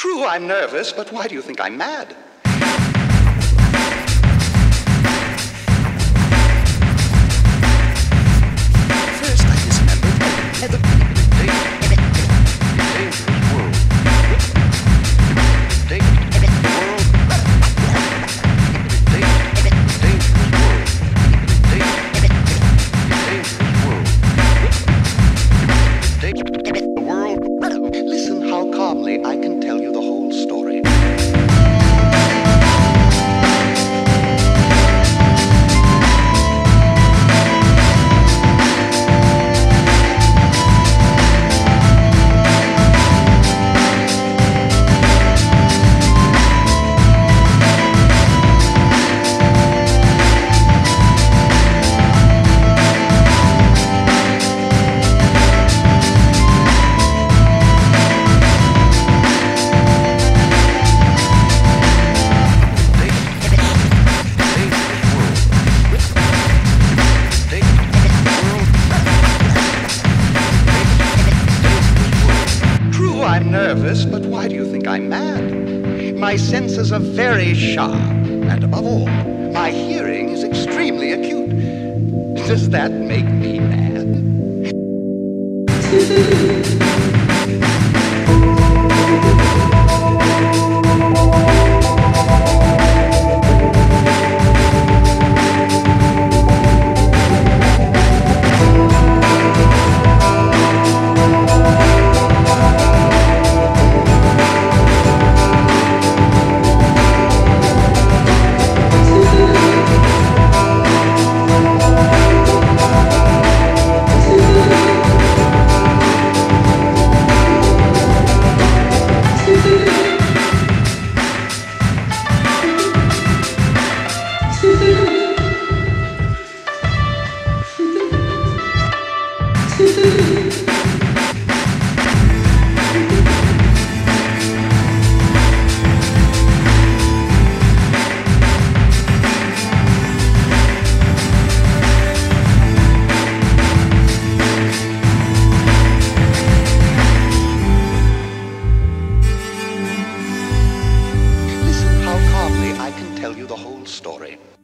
True, I'm nervous, but why do you think I'm mad? First, I dismembered the dangerous world. Listen how calmly I can tell you the whole story. I'm nervous, but why do you think I'm mad? My senses are very sharp, and above all, my hearing is extremely acute. Does that make me mad? Listen how calmly I can tell you the whole story.